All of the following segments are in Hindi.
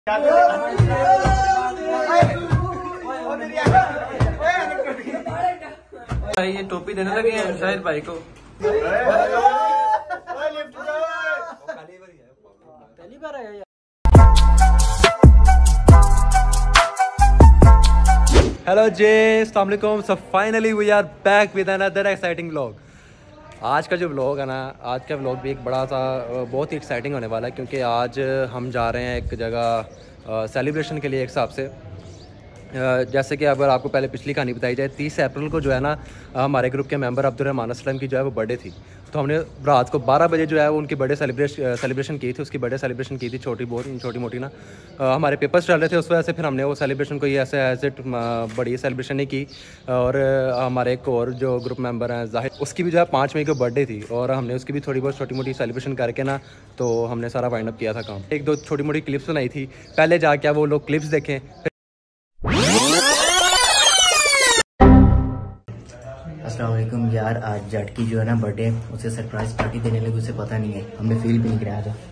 ये टोपी देने लगे हैं शाहिद भाई को। पहली बार आया यार। हेलो जी, अस्सलाम वालेकुम। So finally we are back with another exciting vlog. आज का जो व्लॉग है ना, आज का व्लॉग भी एक बड़ा सा बहुत ही एक्साइटिंग होने वाला है, क्योंकि आज हम जा रहे हैं एक जगह सेलिब्रेशन के लिए। एक हिसाब से जैसे कि अगर आपको पहले पिछली कहानी बताई जाए, 30 अप्रैल को जो है ना, हमारे ग्रुप के मेंबर अब्दुर्रहमान असलम की जो है वो बर्थडे थी। तो हमने रात को 12 बजे जो है वो उनकी बर्थडे सेलिब्रेशन की थी। उसकी बर्थडे सेलिब्रेशन की थी, छोटी मोटी ना। हमारे पेपर्स चल रहे थे उस वजह से फिर हमने वो सेलिब्रेशन को ये ऐसे एज इट बड़ी सेलिब्रेशन नहीं की। और हमारे एक और जो ग्रुप मेंबर हैं जाहिद, उसकी भी जो है 5 मई को बर्थडे थी, और हमने उसकी भी थोड़ी बहुत छोटी मोटी सेलिब्रेशन करके ना, तो हमने सारा वाइंड अप किया था काम। एक दो छोटी मोटी क्लिप्स बनाई थी, पहले जाके वो लोग क्लिप्स देखें। अस्सलाम वालेकुम यार, आज जट की जो है ना बर्थडे, उसे सरप्राइज पार्टी देने लगे, उसे पता नहीं है, हमने फील भी नहीं कराया था।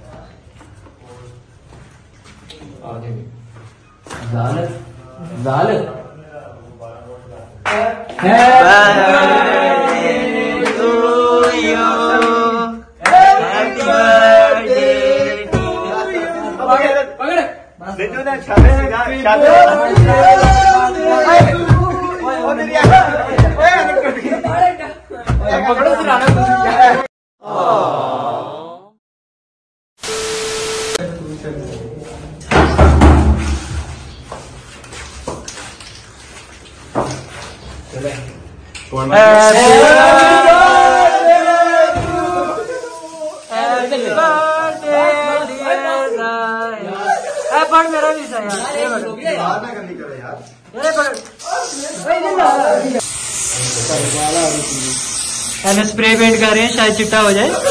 स्प्रे पेंट कर रहे हैं, शायद चिट्टा हो जाए।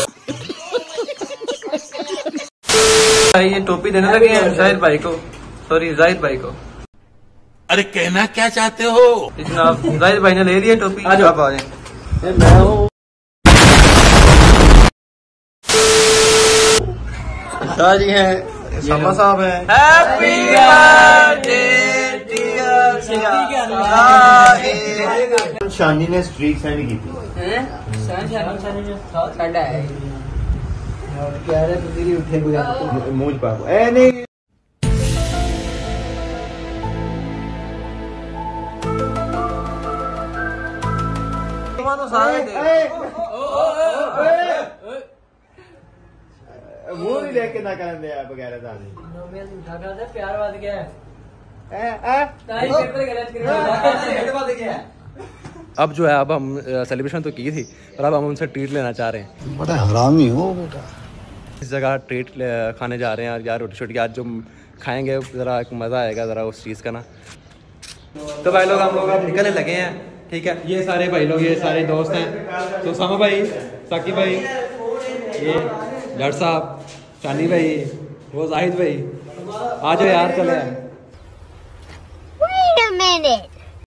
ये टोपी देने लगे हैं शाहिद भाई को, सॉरी जाहिद भाई को। अरे कहना क्या चाहते हो जनाब? जाहिद भाई ने ले लिया टोपी। आज आप आ जाए। जी हैं, शर्मा साहब हैं। हैप्पी बर्थडे शानी ने स्ट्रीक सेंड की थी। मूंछ पाप ए नहीं। वो नहीं लेके ना कर दे बगैर प्यार बात क्या है? अब जो है, अब हम सेलिब्रेशन तो की थी, और अब हम उनसे ट्रीट लेना चाह रहे हैं। बड़ा हरामी हो बेटा। इस जगह ट्रीट खाने जा रहे हैं यार। रोटी शोटी आज जो खाएंगे ज़रा एक मज़ा आएगा ज़रा उस चीज़ का ना। तो भाई लोग, हम लोग अब निकलने लगे हैं, ठीक है। ये सारे भाई लोग, ये सारे दोस्त हैं। तो सामा भाई, साकिब भाई, ये जट साहब, शानी भाई, वो जाहिद भाई, आ जाओ यार, चले यार। Wait a minute.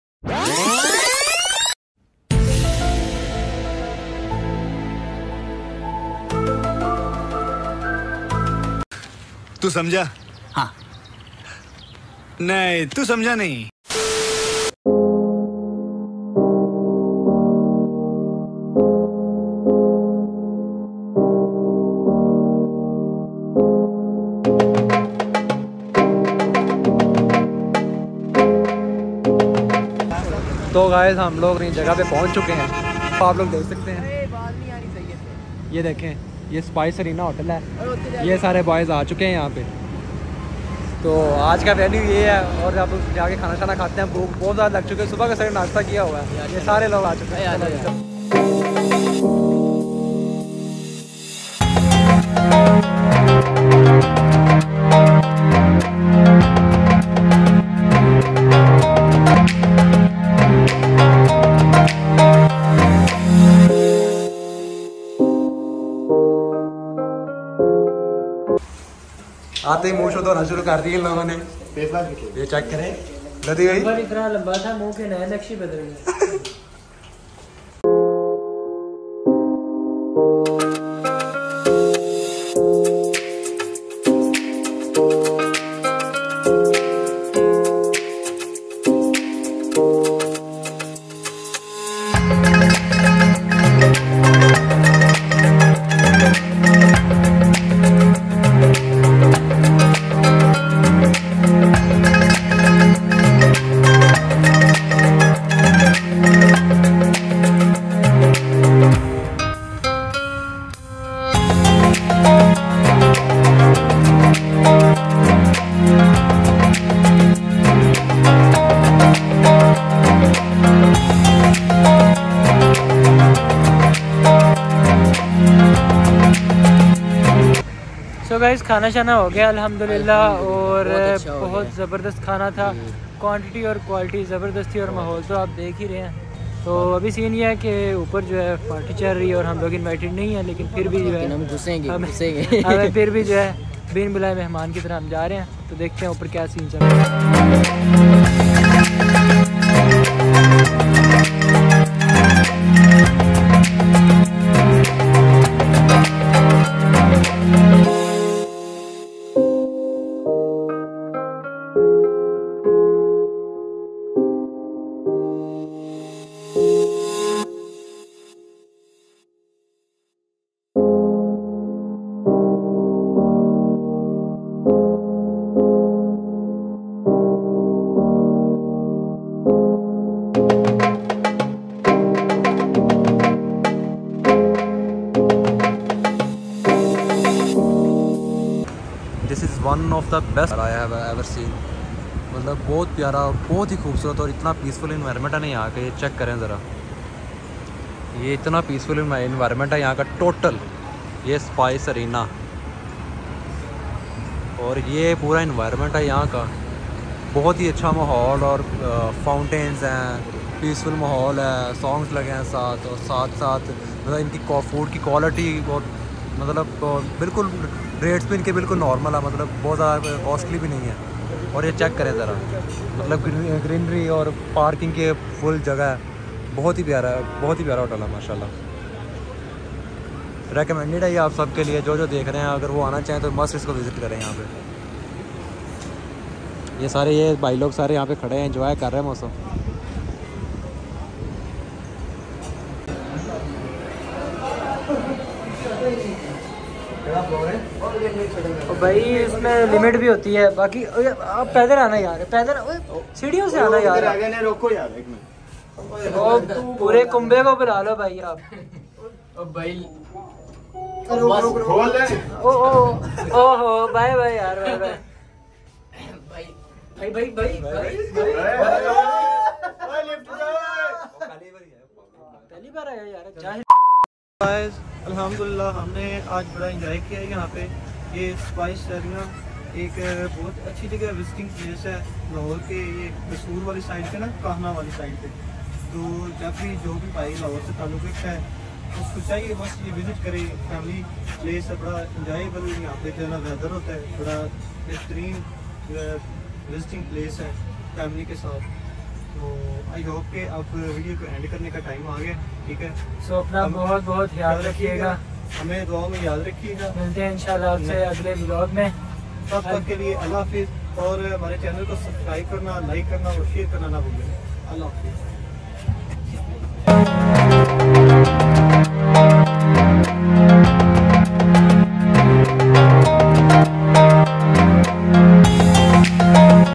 तू समझा? हाँ। नहीं, तू समझा नहीं। तो गाइस, हम लोग इस जगह पे पहुंच चुके हैं। तो आप लोग देख सकते हैं, ये देखें, ये स्पाइस अरीना होटल है। ये सारे बॉयज़ आ चुके हैं यहाँ पे। तो आज का वेन्यू ये है, और आप लोग जाके खाना शाना खाते हैं। भूख बहुत ज़्यादा लग चुके हैं, सुबह का सर नाश्ता किया हुआ है। ये सारे लोग आ चुके हैं। आते ही मुँह शो धोना शुरू कर दिए इन लोगों ने। ये चेक करें, लदी भाई इतना लंबा था, मुंह के नए नक्शे बदल गए। गाइस खाना शाना हो गया अल्हम्दुलिल्लाह और बहुत अच्छा हो बहुत गया। ज़बरदस्त खाना था। क्वांटिटी और क्वालिटी ज़बरदस्त थी और माहौल तो आप देख ही रहे हैं। तो अभी सीन ये है कि ऊपर जो है पार्टी चल रही है और हम लोग इनवाइटेड नहीं है, लेकिन फिर भी जो है हम घुसेंगे हमें घुसेंगे हमें फिर भी जो है बिन बुलाए मेहमान की तरह हम जा रहे हैं। तो देखते हैं ऊपर क्या सीन चल रहा है। This is one of the best I have ever seen. मतलब बहुत प्यारा, बहुत ही खूबसूरत और इतना पीसफुल इन्वायरमेंट है ना यहाँ का। ये चेक करें ज़रा, ये इतना पीसफुल इन्वायरमेंट है यहाँ का टोटल। ये स्पाइस अरीना और ये पूरा इन्वायरमेंट है यहाँ का। बहुत ही अच्छा माहौल और फाउंटेन्स हैं, पीसफुल माहौल है, सॉन्ग्स लगे हैं साथ और साथ साथ मतलब इनकी फूड की क्वालिटी और मतलब बिल्कुल रेट्स भी इनके बिल्कुल नॉर्मल है, मतलब बहुत ज़्यादा कॉस्टली भी नहीं है। और ये चेक करें ज़रा, मतलब ग्रीनरी और पार्किंग के फुल जगह है। बहुत ही प्यारा है, बहुत ही प्यारा होटल है माशाल्लाह। रेकमेंडेड है ये आप सबके लिए, जो जो देख रहे हैं अगर वो आना चाहें तो मस्त इसको विज़िट करें यहाँ पे। ये सारे ये भाई लोग सारे यहाँ पे खड़े हैं, एंजॉय कर रहे हैं मौसम। और भाई इसमें लिमिट भी होती है। बाकी आप पैदल आना यार, पैदल सीढ़ियों से आना यार। आगे ने रोको यार एक मिनट। ओ पूरे कुंबे को बुला लो भाई आप। भाई खोल दे। ओहो बाय बाय यार, बाय बाय भाई भाई भाई भाई पहली बार आया यार। गाइस अल्हम्दुलिल्लाह हमने आज बड़ा एंजॉय किया है यहाँ पे। ये स्पाइस एरिया एक बहुत अच्छी जगह विजिटिंग प्लेस है लाहौर के। ये कसूर वाली साइड पे ना, काहना वाली साइड पे। तो जब भी जो भी भाई लाहौर से ताल्लुक है उसको चाहिए बस ये विज़िट करे। फैमिली प्लेस है, बड़ा इंजॉयबल यहाँ पे जो है ना वेदर होता है, बड़ा बेहतरीन विजिटिंग प्लेस है फैमिली के साथ। तो आई होप कि अब वीडियो को एंड करने का टाइम आ गया, ठीक है। सो अपना बहुत बहुत ख्याल रखिएगा, हमें दुआ में याद रखिएगा। मिलते हैं इंशाल्लाह आपसे अगले व्लॉग में। तब तक के लिए अल्लाह हाफिज़। और हमारे चैनल को सब्सक्राइब करना, लाइक करना और शेयर करना ना भूलें। अल्लाह हाफिज़।